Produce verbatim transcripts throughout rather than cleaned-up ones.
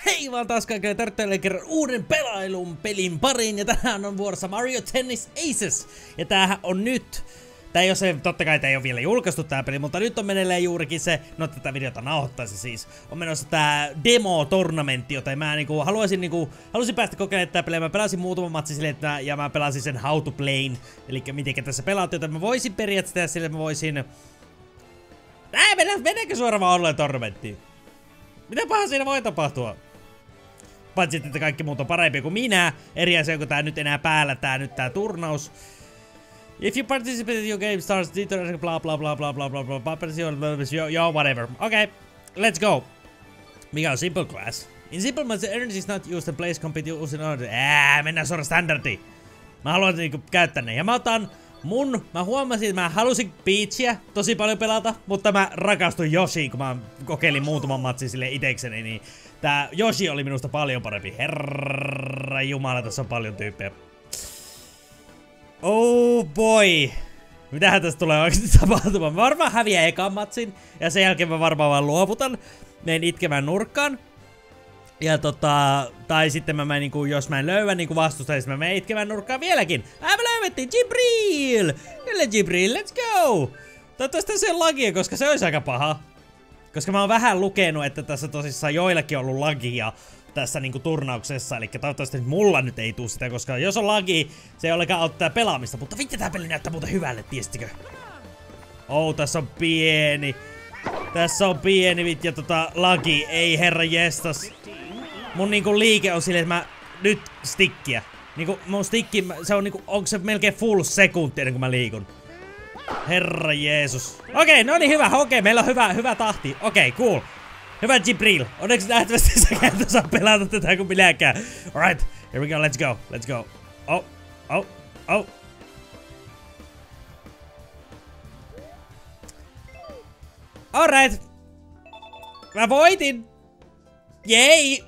Hei vaan taas kaikille tarvittaville kerran uuden pelailun pelin pariin ja tänään on vuorossa Mario Tennis Aces. Ja tämähän on nyt, tää ei ole se, totta kai tää ei ole vielä julkaistu tää peli, mutta nyt on meneillään juurikin se, no tätä videota nauhoittaisi siis, on menossa tää demo-tornamentti, jota mä niinku haluaisin niinku, halusin päästä kokeilemaan tää peliä, mä pelasin muutaman matsin silleen, että mä, ja mä pelasin sen How to Playn, eli mitenkä tässä pelaat, joten mä voisin periaatteessa tehdä silleen, mä voisin, nää mennä, mennäänkö suoraan vaan online tornamenttiin? Mitä paha siinä voi tapahtua? Paitsi että kaikki muut on parempi kuin minä. Eri asia, onko tää nyt enää päällä, tää nyt tää turnaus. If you participate in your game starts, bla bla bla bla bla bla bla bla yo whatever. Okay, let's go. Mikä on simple class? In simple mode, the energy is not used and place compete using order. Ää, mennään suoraan standardiin. Mä haluan niinku käyttää ne. Ja mä otan mun, mä huomasin, että mä halusin Peachia tosi paljon pelata, mutta mä rakastuin Yoshiin, kun mä kokeilin muutaman matsin sille itekseni, niin tää Yoshi oli minusta paljon parempi. Herra jumala, tässä on paljon tyyppejä. Oh boy. Mitähän tästä tulee oikeesti tapahtumaan? Mä varmaan häviän ekan matsin, ja sen jälkeen mä varmaan vaan luovutan. Menen itkemään nurkkaan. Ja tota, tai sitten mä, mä niinku, jos mä en löydä niinku vastusta, niin mä menen itkemään nurkkaan vieläkin. Ää, me löydettiin Jibril! Kyllä Jibril, let's go! Toivottavasti se on lagia, koska se olisi aika paha. Koska mä oon vähän lukenut, että tässä tosissaan joillakin on ollut lagia tässä niinku turnauksessa, eli toivottavasti mulla nyt ei tuu sitä, koska jos on lagi, se ei olekaan auttaa pelaamista, mutta vittu tää peli näyttää muuten hyvälle, tiestikö? Oh, tässä on pieni. Tässä on pieni vittu ja tota lagi, ei herra jestas. Mun niinku liike on silleen, että mä nyt stickiä. Niinku mun stickki, se on niinku, onko se melkein full sekunti ennen kuin mä liikun. Herra Jeesus. Okei, okay, no niin hyvä, okei, okay, meillä on hyvä, hyvä tahti. Okei, okay, cool. Hyvä Jibril. Onneksi nähtävästi sä käyt osaa pelata tätä kuin minäkään. Alright, here we go, let's go, let's go. Oh, oh, oh. Alright. Mä voitin. Jei.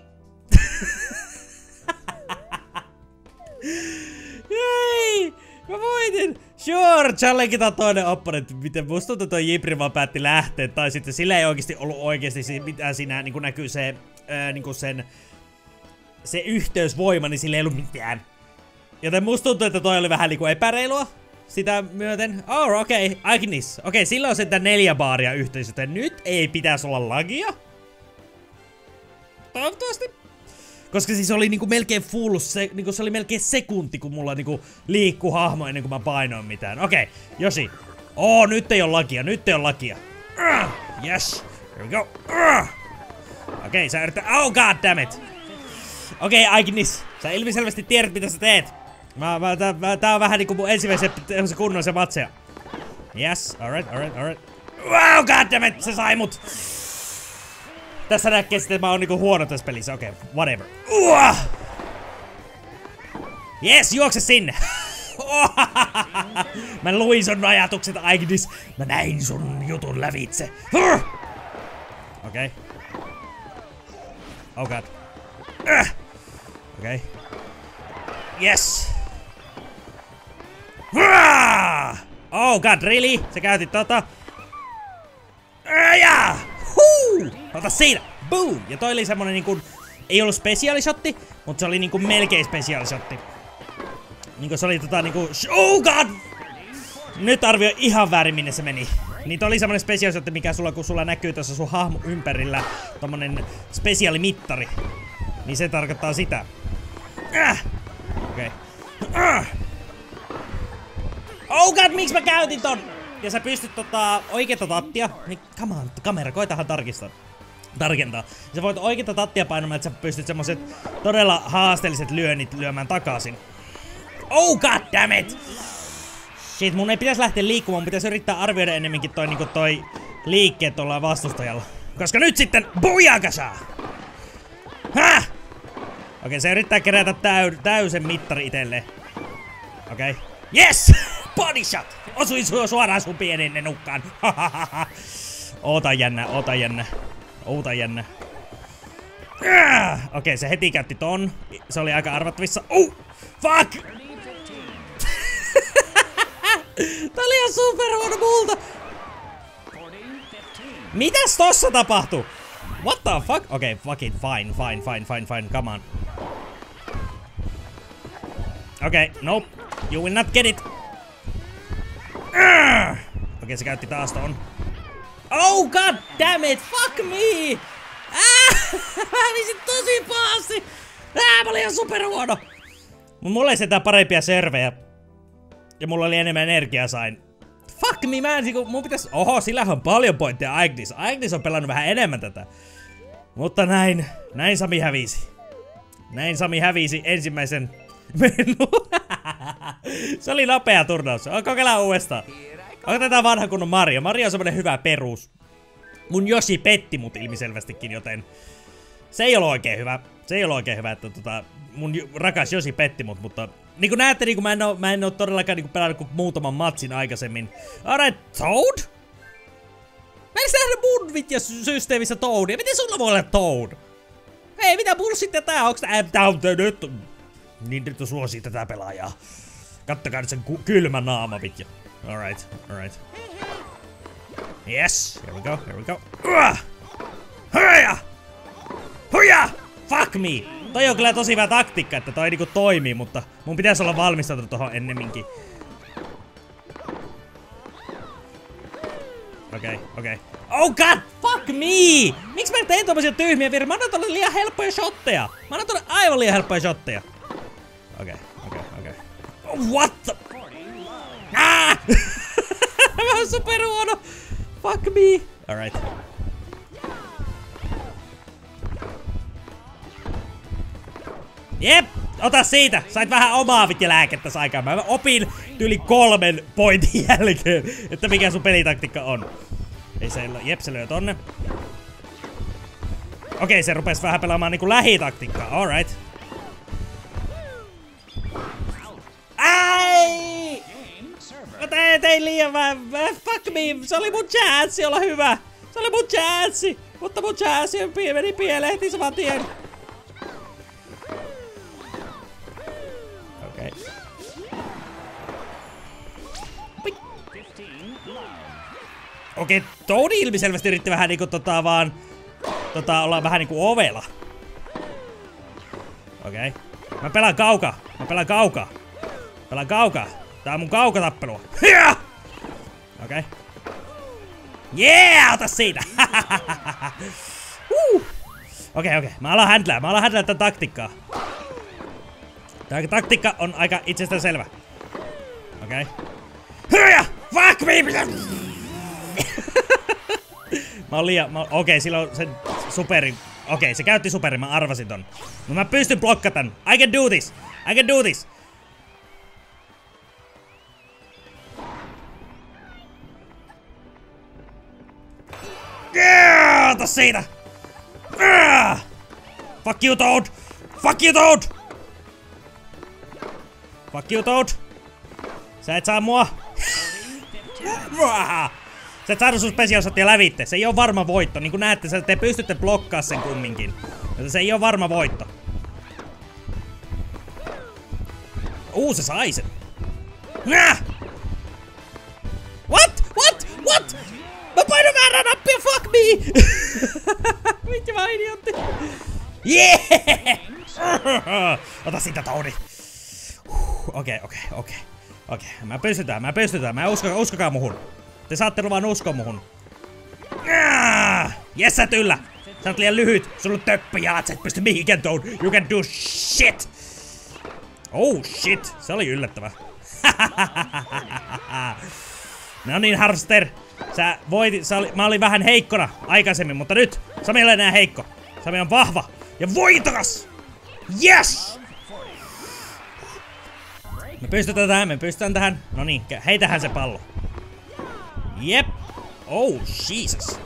Jei. Mä voitin. Sure, challengetaan toinen opponentti. Miten musta tuntuu, että toi Jibril vaan päätti lähteä. Tai sitten sillä ei oikeesti ollut oikeesti mitään siinä niin näkyy se, ää, niin sen, se yhteysvoima, niin sillä ei ollut mitään. Joten musta tuntuu, että toi oli vähän niinku epäreilua sitä myöten. Oh, okei, okay. Agnes. Okei, okay, sillä on sentään neljä baaria yhteys, joten nyt ei pitäisi olla lagia. Toivottavasti. Koska siis oli niinku melkein full, se, niinku se oli melkein sekunti, kun mulla niinku liikkuu hahmo ennen kuin mä painoin mitään. Okei, okay, Yoshi. Oo, nyt ei oo lagia, nyt ei oo lagia. Uh, yes, here we go. Uh. Okei, okay, sä yrität, oh god damn it. Okei, okay, Agnes, sä ilmiselvästi tiedät mitä sä teet. Mä, mä, tää, mä, tää on vähän niinku mun ensimmäisen kunnollisen matseja. Yes, alright, alright, alright. Wow, god damn it, se sai mut. Tässä näkee sitten, että mä oon niinku huono tässä pelissä. Okei, okay, whatever. Uah! Yes, juokse sinne! Mä luin sun ajatukset, Agnes. Mä näin sun jutun lävitse. Okei. Okay. Oh god. Okei. Okay. Yes! Oh god, really? Sä käytit tota? Ja! Huu! Ota siinä! Boom! Ja toi oli semmonen niinku, ei ollut specialishotti, mutta se oli niinku melkein specialishotti. Niinku se oli tota niinku, oh god! Nyt arvioi ihan väärin minne se meni. Niin toi oli semmonen specialishotti, mikä sulla, kun sulla näkyy tuossa sun hahmo ympärillä tommonen spesiaalimittari. Niin se tarkoittaa sitä. Äh! Okei. Okay. Äh! Oh god, miksi mä käytin ton? Ja sä pystyt tota oikeeta tattia, niin come on, kamera, koitahan tarkistaa. Tarkentaa. Sä voit oikeeta tattia painamaan, että sä pystyt semmoset todella haasteelliset lyönnit lyömään takaisin. Oh god damn it! Shit, mun ei pitäisi lähteä liikkumaan, mun pitäisi yrittää arvioida ennemminkin toi, niinku toi liikkeet tuolla vastustajalla. Koska nyt sitten, bujakasa! Häh! Okei, okay, se yrittää kerätä täy täysen mittari itselleen. Okei. Okay. Yes! Body shot! Osuin su suoraan sun pieneen nenukkaan. Oota jännä, oota jännä. Oota jännä. Okei, okay, se heti käytti ton. Se oli aika arvattavissa. Oh! Fuck! Tää oli ihan super huono multa! Mitäs tossa tapahtui? What the fuck? Okei, okay, fucking fine, fine, fine, fine, fine, come on. Okei, okay, nope. You will not get it. Okei, okay, se käytti taas ton. Oh god damn it, fuck me! Ah, mä hävisin tosi pahasti! Ah, mä olin ihan superhuono! Mut mulla ei setään parempia servejä. Ja mulla oli enemmän energiaa sain. Fuck me, mä en niinku, mun pitäis... Oho, sillähän on paljon pointteja Agnes. Agnes on pelannut vähän enemmän tätä. Mutta näin, näin Sami hävisi. Näin Sami hävisi ensimmäisen menun. Se oli nopea turnaus. Kokeillaan uudestaan. Otetaan vanha kunnon Mario. Mario on semmonen hyvä perus. Mun Yoshi petti mut ilmiselvästikin, joten... Se ei ole oikein hyvä. Se ei ole oikein hyvä, että tota... Mun rakas Yoshi petti mut, mutta... Niinku näette, niinku mä en oo, mä en oo todellakaan niinku pelannut kuin muutaman matsin aikaisemmin. Alright, Toad? Mä en nähnyt mun vitja-systeemissä Toadia. Miten sulla voi olla Toad? Hei, mitä bullshittia tää? Onks tää... Tää on nyt... Niin nyt suosii tätä pelaajaa. Kattokaa nyt sen kylmä naama, vitja. Alright, alright. Yes, here we go, here we go. Uh! Hurja! Hurja! Fuck me! Toi on kyllä tosi hyvä taktiikka, että toi niinku toimii, mutta mun pitäisi olla valmistautunut tohon ennemminkin. Okei, okay, okei. Okay. Oh god, fuck me! Miks mä tein tommosia tyhmiä virheitä? Mä annan tolle liian helppoja shotteja. Mä annan tolle aivan liian helppoja shotteja. Okei, okay, okei, okay, okei. Okay. What the? Ah! Mä oon superhuono! Fuck me! Alright. Jep! Ota siitä! Sait vähän omaa vitja lääkettä aikaan. Mä opin yli kolmen pointin jälkeen, että mikä sun pelitaktiikka on. Ei se, jep, se löi tonne. Okei, se rupes vähän pelaamaan niinku lähitaktiikkaa. Alright. Ai! Mä tein, tein liian vähän. Fuck me! Se oli mun chanssi olla hyvä! Se oli mun chanssi! Mutta mun chanssi meni pieleen heti saman tien. Okei. Okei, Toadi ilmiselvästi yritti vähän niinku tota vaan... Tota, olla vähän niinku ovela. Okei. Mä pelaan kaukaa. Mä pelaan kaukaa. Pelaan kaukaa. Tää on mun kaukatappelua. Okei. Okay. Yeah! Ota siitä! uh. Okei, okay, okei. Okay. Mä alan händlää. Mä alan händlää tätä taktiikkaa. Tää taktiikka on aika itsestään selvä. Okei. Okay. Fuck me! Mä oon liian... Okei, okay, silloin sen superi... Okei, okay, se käytti superin. Mä arvasin ton. No mä pystyn blokkatan. I can do this! I can do this! Yeah, ota siitä! Uh! Fuck you, Toad! Fuck you, Toad! Fuck you, Toad! Sä et saa mua! Sä et saada sun special-shottia lävitte. Se ei oo varma voitto. Niin kuin näette, te pystytte blokkaa sen kumminkin. Mutta se ei oo varma voitto. Uu, se sai sen. Nää! What? What? What? Mä painoin väärää nappia, fuck me! Vittu mä idiootti. Yeah! Ota siitä, Toadi. Okei, okei, okei. Okei, mä pystytään, mä pystytään. Mä usko, uskokaa muhun. Te saatte luvan uskoa muhun. Jes, sä et yllä. Sä oot liian lyhyt. Sulla on töppöjaat, sä et pysty mihinkään, Toad. You can do shit. Oh shit, se oli yllättävä. No niin, Harvester. Sä voit, sä oli, mä olin vähän heikkona aikaisemmin, mutta nyt Sami ei ole enää heikko. Sami on vahva ja voitokas. Yes! Me pystytään tähän, me pystytään tähän. No niin, heitähän se pallo. Jep. Oh, Jesus.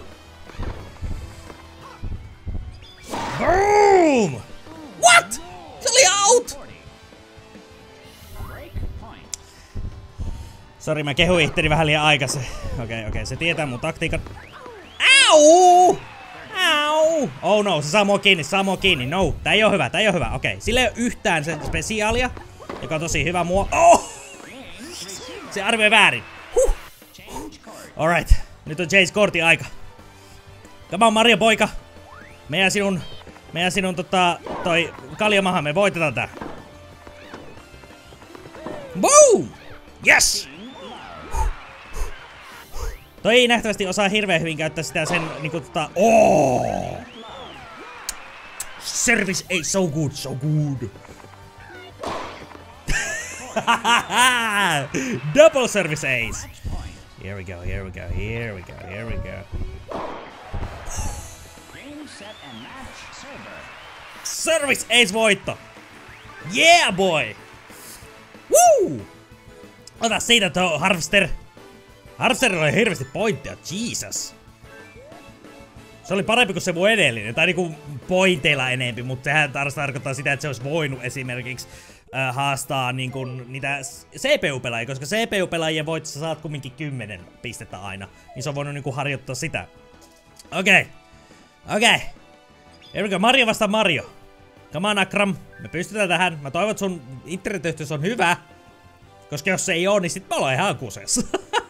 Boom! What? Se oli out! Sori, mä kehuin itteni vähän liian aikaisin. Okei, okay, okei, okay, se tietää mun taktiikan. Au! Au! Oh no, se saa mua kiinni, se saa mua kiinni. No, tää ei oo hyvä, tää ei oo hyvä. Okei, okay. Sillä ei oo yhtään sen spesiaalia, joka on tosi hyvä mua. Oh! Se arvioi väärin. Huh. Alright, nyt on Chase Kortin aika. Come on, Mario poika. Me ja sinun, me ja sinun tota, toi kaljamaha, me voitetaan tää. Boom! Yes! Toi ei nähtävästi osaa hirveän hyvin käyttää sitä sen niinku tota... Oh! Service ace, so good, so good. Double service ace. Here we go, here we go, here we go, here we go. Service ace voitto. Yeah boy. Woo! Ota siitä tuo Harvester. Harvesterilla oli hirveästi pointteja, Jesus. Se oli parempi kuin se mun edellinen, tai niinku pointeilla enempi, mutta sehän taas tarkoittaa sitä, että se olisi voinut esimerkiksi äh, haastaa niinku niitä C P U-pelaajia, koska C P U-pelaajien voitossa saat kumminkin kymmenen pistettä aina, niin se on voinut niinku harjoittaa sitä. Okei. Okay. Okei. Okay. Here we go. Mario vastaan Mario. Come on, Akram. Me pystytään tähän. Mä toivon, että sun internetyhteys on hyvä. Koska jos se ei oo, niin sit mä ollaan ihan kuseessa.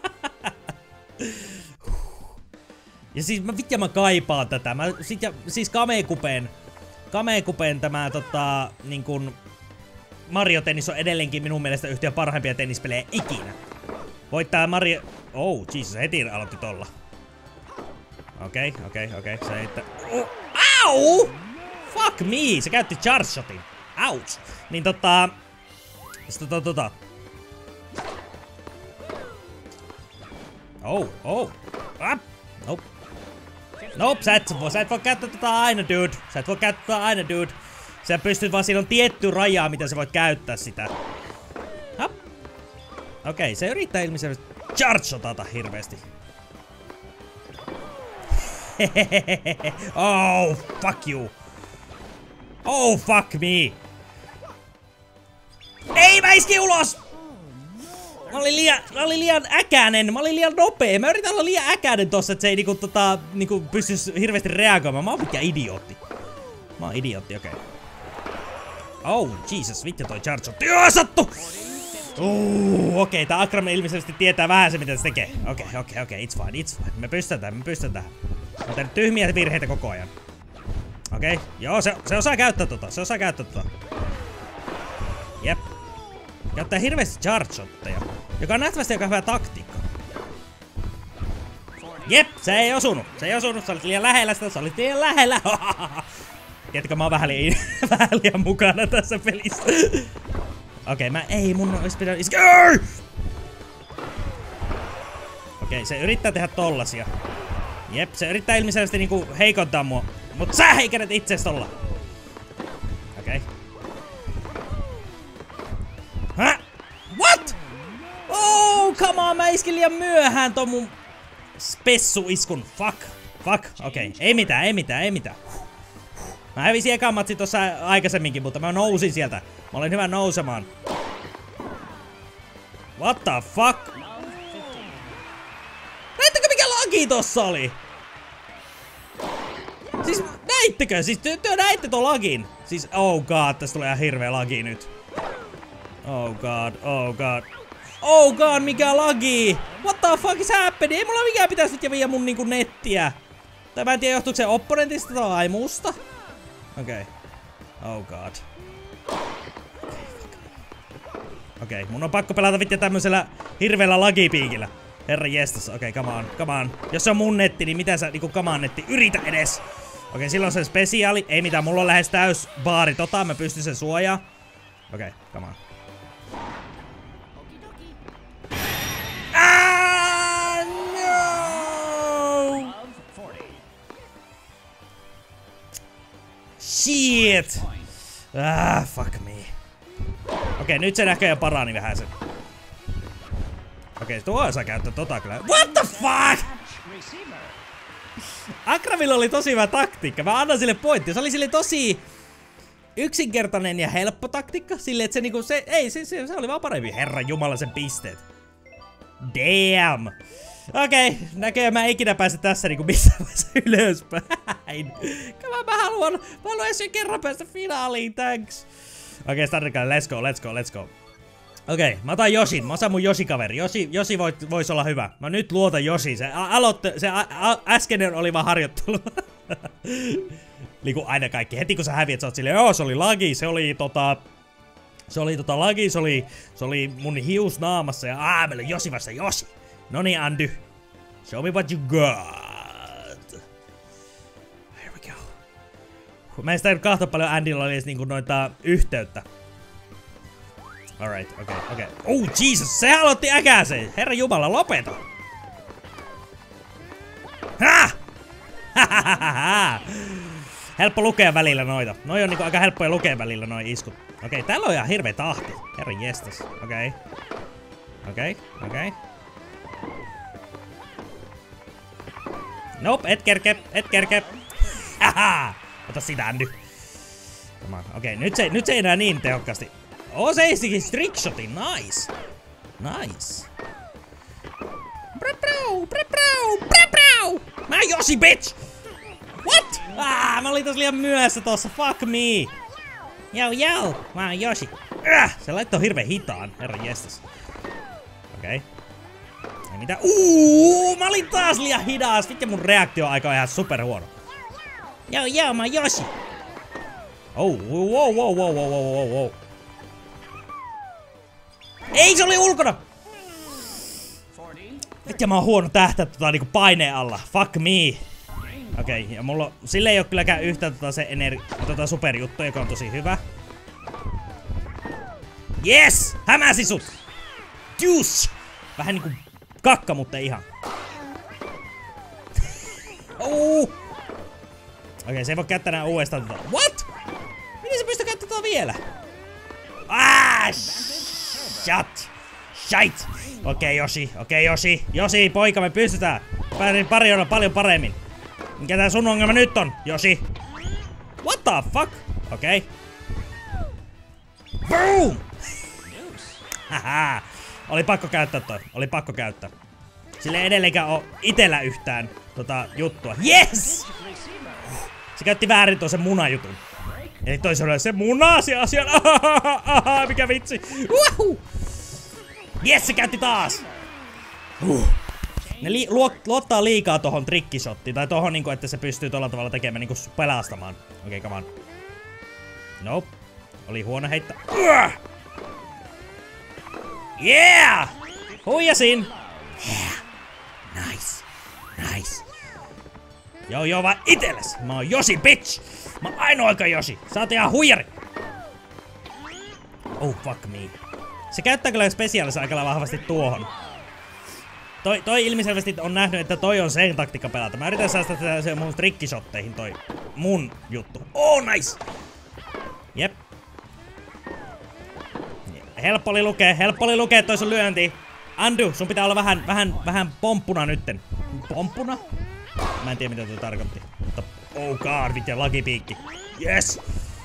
Ja siis mä vitja mä kaipaan tätä. Mä sit ja, siis Kamekupeen. Kamekupeen tämä tota niinkun Mario Tennis on edelleenkin minun mielestä yhtiön parhaimpia tennispelejä ikinä. Voittaa Mario... Oh, Jesus, heti aloitti tolla. Okei, okay, okei, okay, okei. Okay. Se että... Oh. Au! Fuck me! Se käytti charge shotin. Ouch! Niin tota... Sitten tota tota... Oh, oh. Ah! Nope. Nope, sä et, sä et voi käyttää tota aina, dude. Sä et voi käyttää tota aina, dude. Sä pystyt vaan, siinä on tietty raja, mitä sä voit käyttää sitä. Okei, okay, se yrittää ilmeisesti charge-shotata hirveesti. Oh, fuck you. Oh, fuck me. Ei, mä iskin ulos! Mä olin liian, mä olin liian äkäinen, mä olin liian nopea. Mä yritän olla liian äkäinen tossa, että se ei niinku, tota, niinku pystys hirveesti reagoimaan. Mä oon mikä idiootti. Mä oon idiootti, okei. Okay. Oh, Jesus, vittu toi charge shot. Joo, sattu! Uh, okei, okay, tää Akram ilmeisesti tietää vähän se, mitä se tekee. Okei, okay, okei, okay, okei, okay, it's fine, it's fine. Me pystytään, me pystytään. Mä oon tehnyt tyhmiä virheitä koko ajan. Okei, okay. Joo, se, se osaa käyttää tota, se osaa käyttää tota. Jep. Käyttää hirveästi charge shotteja, joka on nähtävästi aika hyvä taktiikka. Jep, se ei osunut, se ei osunut, sä olit liian lähellä sitä, sä olit liian lähellä. Tiedätkö, mä oon vähän liian, vähän liian mukana tässä pelissä. Okei, okay, mä ei, mun olisi pitänyt iskeä. Okei, okay, se yrittää tehdä tollasia. Jep, se yrittää ilmeisesti niinku heikontaa mua. Mut sä heikennät itses tolla. Okei. Okay. Häh? What? Oh, come on, mä iskin liian myöhään ton mun spessu-iskun. Fuck. Fuck. Okei, okay. Ei mitään, ei mitään, ei mitään. Mä hävisin ekan matsi tossa aikaisemminkin, mutta mä nousin sieltä. Mä olin hyvä nousemaan. What the fuck? Näittekö mikä lagi tossa oli? Siis näittekö? Siis työ, työ näitte ton lagin? Siis oh god, tästä tulee ihan hirveä lagi nyt. Oh god, oh god. Oh god, mikä lagi? What the fuck is happening? Ei mulla mikään pitäisi nyt viedä mun niinku nettiä. Tai mä en tiedä johtuuko se opponentista tai musta. Okei. Okay. Oh god. Okei, okay, mun on pakko pelata vittu tämmöisellä hirveellä lagipiikillä. Herra jestas, okei, okay, come on, come on. Jos se on mun netti, niin mitä sä niinku come on netti, yritä edes. Okei, okay, silloin se spesiaali, ei mitään, mulla on lähes täys baari tota, mä pystyn sen suojaa. Okei, okay, come on. Ah, no! Shit! Ah, fuck me. Okei, okay, nyt se näköjään parani vähän sen. Okei, okay, tuo osaa käyttää tota kyllä. What the fuck? Akramilla oli tosi hyvä taktiikka. Mä annan sille pointti. Se oli sille tosi yksinkertainen ja helppo taktiikka. Silleen, että se niinku se... Ei, se, se, se oli vaan parempi. Herran jumala sen pisteet. Damn. Okei, okay, näköjään mä ikinä pääse tässä niinku missään vaiheessa ylöspäin. Kyllä mä haluan, mä haluan edes kerran päästä finaaliin, thanks. Okei, okay, startikalle, let's go, let's go, let's go. Okei, okay, mä otan Yoshin, mä otan mun Yoshi-kaveri. Yoshi, Yoshi voit, vois olla hyvä. Mä nyt luotan Yoshi, se aloitte, se ä, ä, äskeinen oli vaan harjoittelu. Niinku aina kaikki. Heti kun sä häviät, sä oot silleen, joo, se oli lagi, se oli tota... Se oli tota lagi, se oli... Se oli mun hius naamassa ja aah, meillä on Yoshi vasta Yoshi. Noni Andy. Show me what you got. Here we go. Mä en sitä kahta paljon Andylla oli edes niinku noita yhteyttä. Alright, okei, okay, okei. Okay. Oh Jesus, se aloitti äkäseen. Herra Jumala, lopeta. Ha! Helppo lukea välillä noita. Noi on niinku aika helppoja lukea välillä noi iskut. Okei, okay, täällä on ihan hirveä tahti. Herra jestas. Okei. Okay. Okei, okay, okei. Okay. Nope, et kerke, et kerke. Haha! Ota sitä, Andy. Okei, okay, nyt se, nyt se ei enää niin tehokkaasti. Oh, se istikin trickshotin. Nice. Nice. Brau, brau, brau, brau. Mä oon Yoshi, bitch! What? Ah, mä olin tossa liian myöhässä tossa. Fuck me. Jou, jou. Mä oon Yoshi. Äh, se laittoi hirveen hitaan. Herra jestas. Okei. Okay. Ei mitään. Uuu, mä olin taas liian hidas. Vittu mun reaktioaika on ihan super huono. Jou, jou, mä oon Yoshi. Oh, wow, wow, wow, wow, wow, wow. Ei, se oli ulkona! Vittu, mä oon huono tähtää tota niinku paineen alla. Fuck me. Okei, okay, ja mulla sille ei oo kylläkään yhtä tota se energi... tota superjuttu, joka on tosi hyvä. Yes! Hämäsi sut! Juice! Vähän niinku kakka, mutta ihan. Oh. Okei, okay, se ei voi käyttää nää uudestaan tota. What? Miten se pystyy käyttämään tota vielä? Ah! Shut! Shite! Okei, okay, Yoshi, okei, okay, Yoshi, Yoshi, poika, me pystytään. Pari, pari on paljon paremmin. Mikä tää sun ongelma nyt on, Yoshi? What the fuck? Okei. Okay. Boom! Haha. Oli pakko käyttää toi, oli pakko käyttää. Sille ei edelleenkään oo itellä yhtään tota juttua. Yes! Se käytti väärin tuon sen munajutun. Eli toisaalta se muna-asia asian. Ahahaha, mikä vitsi. Uhu! Yes, se käytti taas! Uh. Ne li luo luottaa liikaa tohon trickishottiin, tai tohon niinku, että se pystyy tolla tavalla tekemään niinku pelastamaan. Okei, okay, come on. Nope. Oli huono heitto. Uh. Yeah! Huijasin! Yeah! Nice! Nice! Joo joo vaan itelles! Mä oon Yoshi, bitch! Mä oon ainoa aika Yoshi! Sä oot ihan huijari! Oh, fuck me. Se käyttää kyllä spesiaalissa aika vahvasti tuohon. Toi, toi ilmiselvästi on nähnyt, että toi on sen taktiikka pelata. Mä yritän säästää tätä se mun trickishotteihin toi mun juttu. Oh, nice! Jep. Helppo oli lukea, helppo oli lukea toi sun lyönti. Andu, sun pitää olla vähän, vähän, vähän pomppuna nytten. Pomppuna? Mä en tiedä mitä toi tarkoitti. Mutta oh god, vittu lakipiikki. Yes!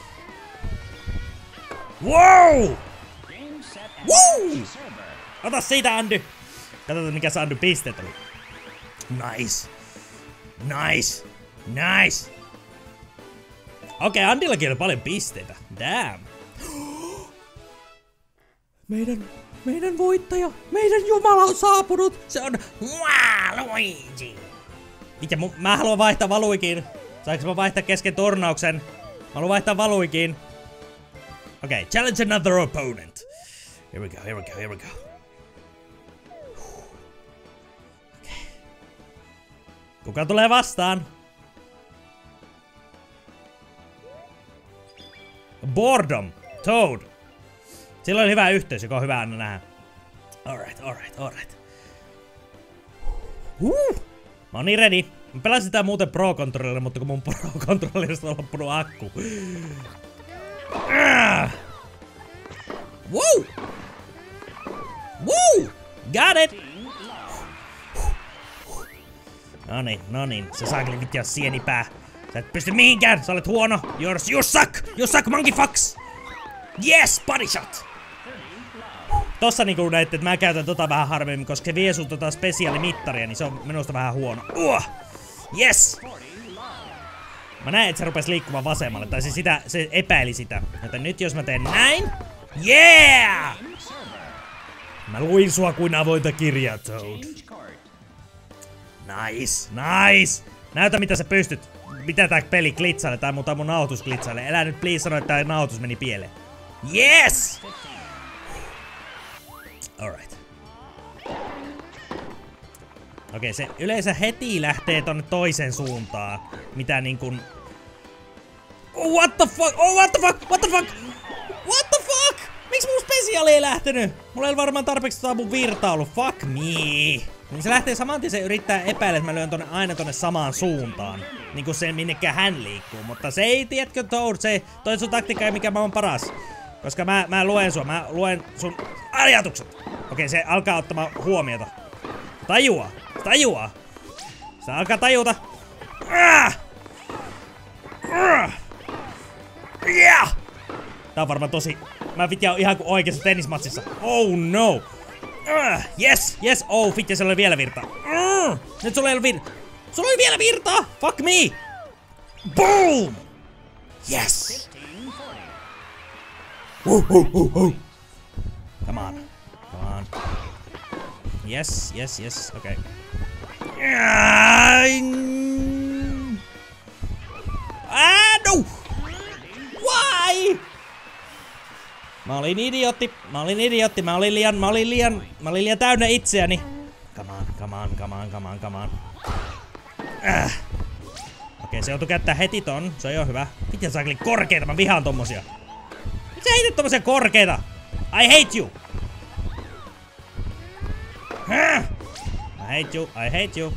Wow! Woo! Ota siitä, Andy! Katsotaan mikä se Andy pisteet oli. Nice! Nice! Nice! Okei, okay, Andyllakin oli paljon pisteitä. Damn! Meidän, meidän voittaja! Meidän Jumala on saapunut! Se on Waluigi! Mitä, mä haluan vaihtaa Valuigiin. Saanko mä vaihtaa kesken turnauksen? Mä haluan vaihtaa Valuigiin. Okei, okay, challenge another opponent. Here we go, here we go, here we go. Okay. Kuka tulee vastaan? Boredom. Toad. Sillä on hyvä yhteys, joka on hyvä aina nähdä. Alright, alright, alright. Uh. Mä oon niin ready. Mä pelasin tää muuten Pro-kontrollilla, mutta kun mun Pro-kontrollista on loppunut akku. Uh. Woo! Woo! Got it! Noniin, noniin. Se saakeli vittia sienipää. Sä et pysty mihinkään, sä olet huono. You're, you suck! You suck, monkey fucks! Yes, body shot! Tossa niinku näette, että mä käytän tota vähän harvemmin, koska se vie sun tota spesiaalimittaria, niin se on minusta vähän huono. Uh! Yes! Mä näen, että se rupes liikkumaan vasemmalle, tai siis sitä, se epäili sitä. Joten nyt jos mä teen näin... Yeah! Mä luin sua kuin avointa kirjaa, Toad. Nice, nice! Näytä mitä sä pystyt. Mitä tää peli glitsailee? Tää mun, tää mun nauhoitus glitsailee. Elä nyt please sano, että tää nauhoitus meni pieleen. Yes! Alright. Okei, okay, se yleensä heti lähtee tonne toiseen suuntaan. Mitä niinkun... Oh, what the fuck? Oh, what the fuck? What the fuck? What the fuck? Miks mun spesiaali ei lähtenyt? Mulla ei varmaan tarpeeksi tota mun virta ollut. Fuck me. Niin se lähtee saman tien, se yrittää epäillä, että mä lyön tonne aina tonne samaan suuntaan. Niinku se minnekään hän liikkuu. Mutta se ei, tiedätkö Toad, se toi sun taktiikka ei mikä mä oon paras. Koska mä, mä luen sua, mä luen sun ajatukset. Okei, se alkaa ottamaan huomiota. Tajua, tajua. Se alkaa tajuta. Ah! Ah! Yeah! Tää on varmaan tosi... Mä vitjaan ihan kuin oikeassa tennismatsissa. Oh no! Uh, yes, yes, oh vitja, se oli vielä virtaa. Uh, nyt sulla ei ole virtaa. Sulla oli vielä virtaa! Fuck me! Boom! Yes! Uh, uh, uh, uh. Come on. Come on. Yes, yes, yes, okei. Okay. Ah, no! Why? Mä olin idiootti, mä olin idiootti, mä olin liian, mä olin liian, mä olin liian täynnä itseäni. Come on, come on, come on, come on, come on. Äh. Okei, okay, se joutuu käyttää heti ton, se on jo hyvä. Miten saakeli korkeita, mä vihaan tommosia. Miten sä heitit tommosia korkeita? I hate you! Äh. I hate you, I hate you.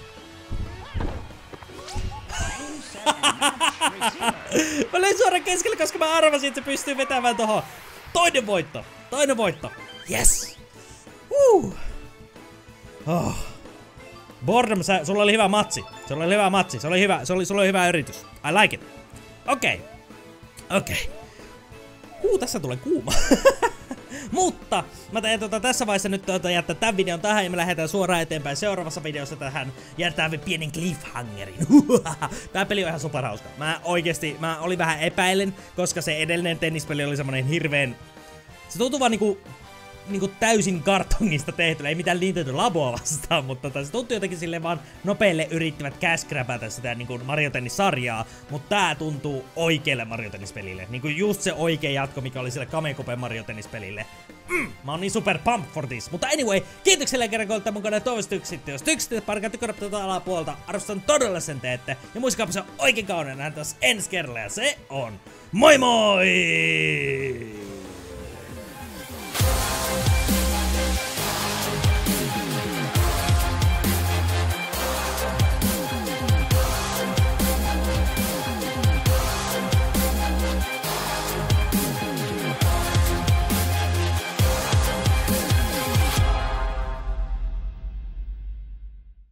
Mä löin suoraan keskelle, koska mä arvasin, että se pystyy vetämään tohon. Toinen voitto! Toinen voitto! Yes! Uh. Oh. Boredom, sä, sulla oli hyvä matsi. Sulla oli hyvä matsi. Se oli hyvä, se oli, sulla oli hyvä yritys. I like it. Okei. Okay. Okei. Okay. Huu, tässä tulee kuuma. Mutta mä teen tuota tässä vaiheessa nyt tuota jättää tämän videon tähän ja me lähdetään suoraan eteenpäin seuraavassa videossa tähän. Jätetään pienen cliffhangerin. Tää peli on ihan superhauska. Mä oikeesti, mä olin vähän epäilen, koska se edellinen tennispeli oli semmonen hirveen... Se tuntuu vaan niinku... Niinku täysin kartongista tehty, ei mitään Nintendo Laboa vastaan, mutta tota, se tuntuu jotenkin silleen vaan nopeille yrittivät käskräpätä sitä niinku Mario Tennis-sarjaa, mutta tää tuntuu oikealle Mario Tennis-pelille. Niinku just se oikea jatko, mikä oli sille Kamekopen Mario Tennis-pelille. Mm, mä oon niin super pump for this. Mutta anyway, kiitokselle kerran kun olette mukana, toivottavasti tyksit. Jos tyksit, parkaa tykkätä tuota alapuolta, arvostan todella sen teette. Ja muistakaa, se on oikein kauneen, nähdään taas ensi kerralla ja se on moi moi!